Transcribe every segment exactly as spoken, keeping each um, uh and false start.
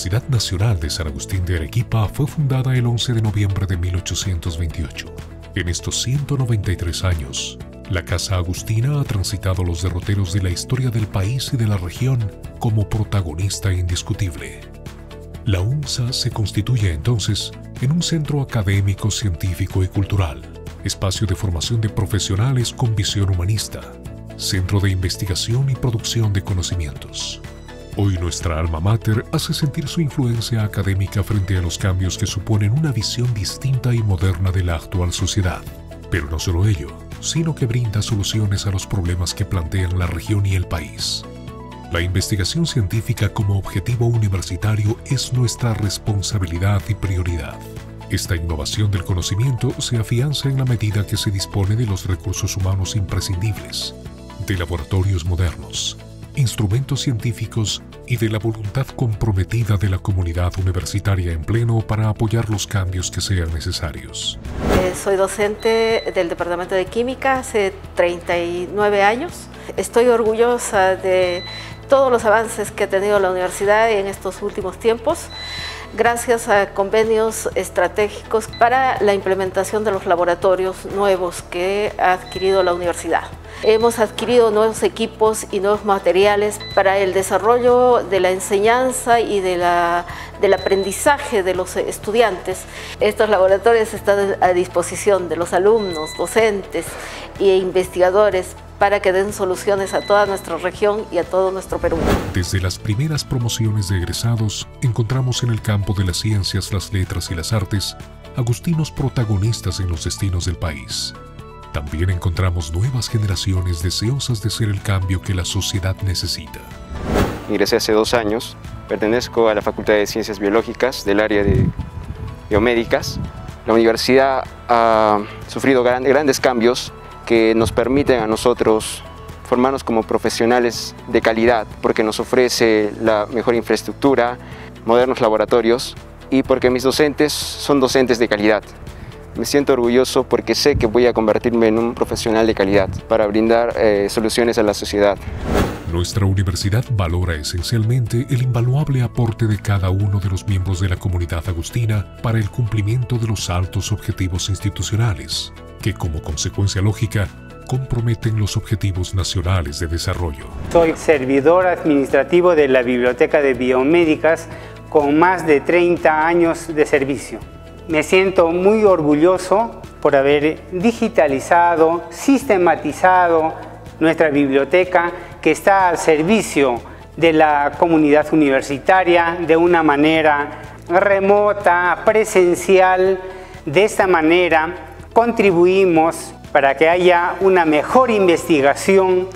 Universidad Nacional de San Agustín de Arequipa fue fundada el once de noviembre de mil ochocientos veintiocho. En estos ciento noventa y tres años, la Casa Agustina ha transitado los derroteros de la historia del país y de la región como protagonista indiscutible. La UNSA se constituye entonces en un centro académico, científico y cultural, espacio de formación de profesionales con visión humanista, centro de investigación y producción de conocimientos. Hoy nuestra alma mater hace sentir su influencia académica frente a los cambios que suponen una visión distinta y moderna de la actual sociedad. Pero no solo ello, sino que brinda soluciones a los problemas que plantean la región y el país. La investigación científica como objetivo universitario es nuestra responsabilidad y prioridad. Esta innovación del conocimiento se afianza en la medida que se dispone de los recursos humanos imprescindibles, de laboratorios modernos, instrumentos científicos y de la voluntad comprometida de la comunidad universitaria en pleno para apoyar los cambios que sean necesarios. Eh, soy docente del Departamento de Química hace treinta y nueve años. Estoy orgullosa de todos los avances que ha tenido la universidad en estos últimos tiempos, gracias a convenios estratégicos para la implementación de los laboratorios nuevos que ha adquirido la universidad. Hemos adquirido nuevos equipos y nuevos materiales para el desarrollo de la enseñanza y de la, del aprendizaje de los estudiantes. Estos laboratorios están a disposición de los alumnos, docentes e investigadores para que den soluciones a toda nuestra región y a todo nuestro Perú. Desde las primeras promociones de egresados, encontramos en el campo de las ciencias, las letras y las artes, agustinos protagonistas en los destinos del país. También encontramos nuevas generaciones deseosas de ser el cambio que la sociedad necesita. Ingresé hace dos años, pertenezco a la Facultad de Ciencias Biológicas del área de biomédicas. La universidad ha sufrido grandes cambios que nos permiten a nosotros formarnos como profesionales de calidad, porque nos ofrece la mejor infraestructura, modernos laboratorios y porque mis docentes son docentes de calidad. Me siento orgulloso porque sé que voy a convertirme en un profesional de calidad para brindar eh, soluciones a la sociedad. Nuestra universidad valora esencialmente el invaluable aporte de cada uno de los miembros de la comunidad agustina para el cumplimiento de los altos objetivos institucionales, que como consecuencia lógica comprometen los objetivos nacionales de desarrollo. Soy servidor administrativo de la Biblioteca de Biomédicas con más de treinta años de servicio. Me siento muy orgulloso por haber digitalizado, sistematizado nuestra biblioteca que está al servicio de la comunidad universitaria de una manera remota, presencial. De esta manera contribuimos para que haya una mejor investigación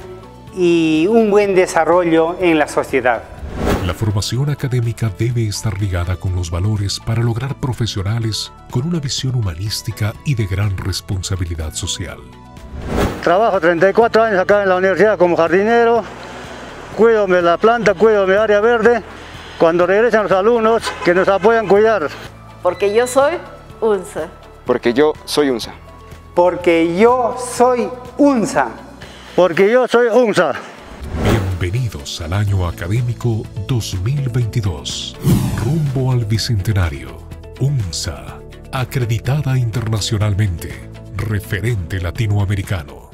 y un buen desarrollo en la sociedad. La formación académica debe estar ligada con los valores para lograr profesionales con una visión humanística y de gran responsabilidad social. Trabajo treinta y cuatro años acá en la universidad como jardinero, cuido de la planta, cuido de área verde, cuando regresan los alumnos que nos apoyan a cuidar. Porque yo soy UNSA. Porque yo soy UNSA. Porque yo soy UNSA. Porque yo soy UNSA. Bienvenidos al año académico dos mil veintidós, rumbo al Bicentenario. UNSA, acreditada internacionalmente, referente latinoamericano.